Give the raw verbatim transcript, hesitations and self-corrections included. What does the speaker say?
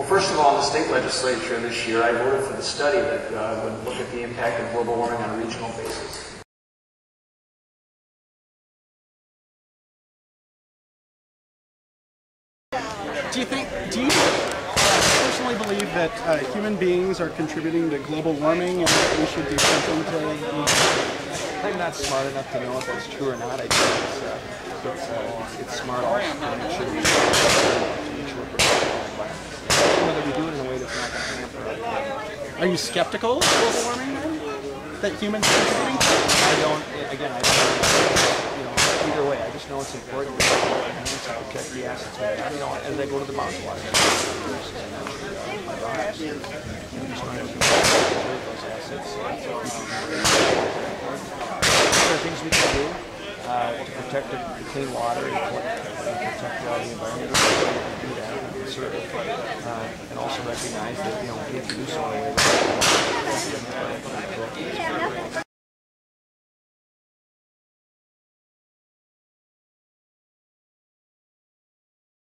first of all, in the state legislature this year, I voted for the study that uh, would look at the impact of global warming on a regional basis. Do you think, do you personally believe that uh, human beings are contributing to global warming and that we should do something to... Uh, I'm not smart enough to know if that's true or not. I think it's, uh, it's, uh, it's smart also to make sure we make sure we're protecting our environment. Whether we do it in a way that's not going to hamper our environment. Are you skeptical of global warming then? That humans are contributing to? I don't, again, I don't know, you know, either way. I just know it's important to protect the assets we have. You know, as I go to the mountain water, I my rocks, and just trying to preserve those assets. There are things we can do uh, to protect the clean water and protect uh, the environment. We can do that and conserve it, uh, and also recognize that, you know, we have to do so in a way that